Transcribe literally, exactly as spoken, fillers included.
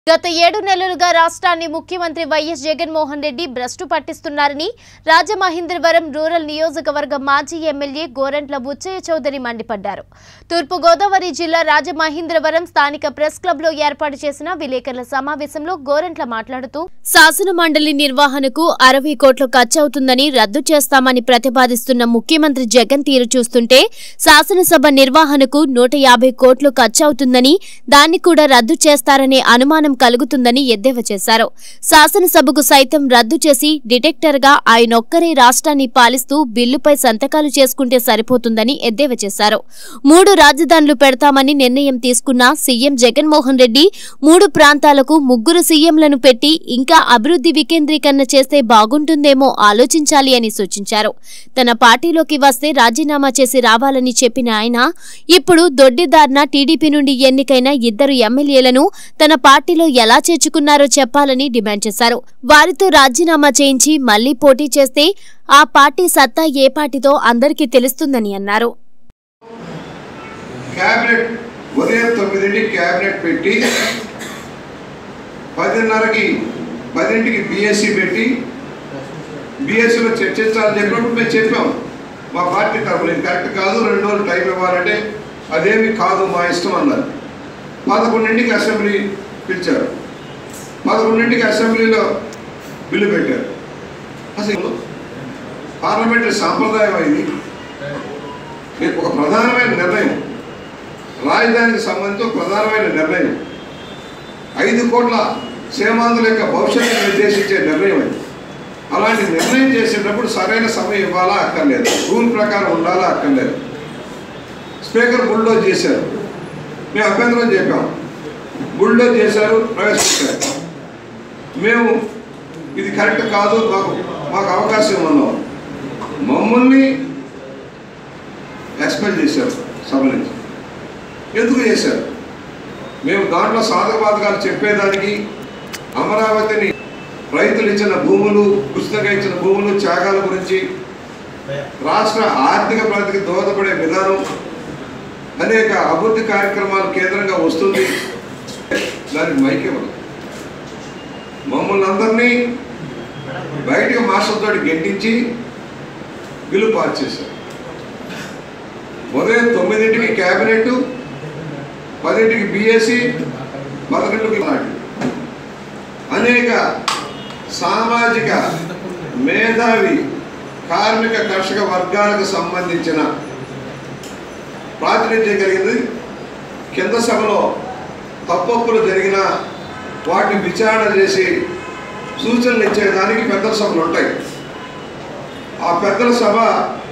గత ఏడు నెలలుగా రాష్ట్రాన్ని ముఖ్యమంత్రి వైఎస్ జగన్మోహన్ రెడ్డి భ్రష్టు పట్టిస్తున్నారని రాజమహేంద్రవరం రూరల్ నియోజకవర్గ మాజీ ఎమ్మెల్యే గోరంట్ల బుచ్చయ్య చౌదరి మండిపడ్డారు. తూర్పు గోదావరి జిల్లా రాజమహేంద్రవరం స్థానిక ప్రెస్ క్లబ్ లో ఏర్పాటు చేసిన విలేకరుల సమావేశంలో గోరంట్ల మాట్లాడుతూ శాసన మండలి నిర్వహణకు అరవై కోట్లు ఖర్చవుతుందని రద్దు చేస్తామని ప్రతిపాదిస్తున్న ముఖ్యమంత్రి జగన్ తీరు చూస్తుంటే శాసనసభ నిర్వహణకు నూట యాభై కోట్లు ఖర్చవుతుందని దాన్ని కూడా రద్దు చేస్తారనే అనుమానం కలుగుతుందని ఎద్దేవా చేశారు. శాసనసభకు సైతం రద్దు చేసి డిటెక్టర్ గా ఆయనొక్కరే రాష్ట్రాన్ని పాలిస్తూ బిల్లుపై సంతకాలు చేసుకుంటే సరిపోతుందని ఎద్దేవా చేశారు. మూడు రాజధానులు పెడతామని నిర్ణయం తీసుకున్న సీఎం జగన్మోహన్ రెడ్డి మూడు ప్రాంతాలకు ముగ్గురు సీఎంలను పెట్టి ఇంకా అభివృద్ధి వికేంద్రీకరణ చేస్తే బాగుంటుందేమో ఆలోచించాలి అని సూచించారు. తన పార్టీలోకి వస్తే రాజీనామా చేసి రావాలని చెప్పిన ఆయన ఇప్పుడు దొడ్డిదార్న టీడీపీ నుండి ఎన్నికైన ఇద్దరు ఎమ్మెల్యేలను తన పార్టీలో ఎలా చేర్చుకున్నారో చెప్పాలని డిమాండ్ చేశారు. వారితో రాజీనామా చేయించి మళ్లీ పోటీ చేస్తే ఆ పార్టీ సత్తా ఏ పార్టీతో అందరికీ తెలుస్తుందని అన్నారు. క్యాబినెట్ ఉదయం తొమ్మిదింటికి క్యాబినెట్ పెట్టి పదిన్నరకి పదింటికి బిఎస్సి పెట్టి బిఎస్సిలో చర్చించాలని చెప్పినప్పుడు మేము చెప్పాం మా పార్టీ తరఫున ఇది కరెక్ట్ కాదు, రెండు రోజులు టైం ఇవ్వాలంటే అదేమి కాదు మా ఇష్టం అన్నారు. పదకొండింటికి అసెంబ్లీ పిలిచారు. పదకొండింటికి అసెంబ్లీలో బిల్లు పెట్టారు. అసలు పార్లమెంటరీ సాంప్రదాయం అయింది. ఒక ప్రధానమైన నిర్ణయం, రాజధానికి సంబంధించి ఒక ప్రధానమైన నిర్ణయం, ఐదు కోట్ల సీమాంధ్రుల యొక్క భవిష్యత్తును నిర్దేశించే నిర్ణయం అది. అలాంటి నిర్ణయం చేసేటప్పుడు సరైన సమయం ఇవ్వాలా అక్కర్లేదు, రూల్ ప్రకారం ఉండాలా అక్కర్లేదు. స్పీకర్ బుల్డోజ్ చేశారు, మేము అభ్యంతరం చెప్పాం, బుల్డోజ్ చేశారు, ప్రవేశపెట్టారు. మేము ఇది కరెక్ట్ కాదు, మాకు మాకు అవకాశం ఉన్నాం, మమ్మల్ని ఎక్స్పెల్ చేశారు సభ నుంచి. ఎందుకు చేశారు? మేము దాంట్లో సాధక బాధకాలు చెప్పేదానికి అమరావతిని రైతులు ఇచ్చిన భూములు, ఉచితంగా ఇచ్చిన భూములు, త్యాగాల గురించి, రాష్ట్ర ఆర్థిక ప్రగతికి దోహదపడే విధానం, అనేక అభివృద్ధి కార్యక్రమాలు కేంద్రంగా వస్తుంది. దానికి మైకేమదు మమ్మల్ని అందరినీ బయటకు మాస్టర్తో గెంటించి బిల్లు పాస్ చేశారు. ఉదయం తొమ్మిదింటికి క్యాబినెట్, పదింటికి బిఎస్సి, పదకొండుకి నాటి అనేక సామాజిక మేధావి కార్మిక కర్షక వర్గాలకు సంబంధించిన ప్రాతినిధ్యం కలిగింది. కింద సభలో తప్పొప్పులు జరిగిన వాటిని విచారణ చేసి సూచనలు ఇచ్చేదానికి పెద్దల సభలు ఉంటాయి. ఆ పెద్దల సభ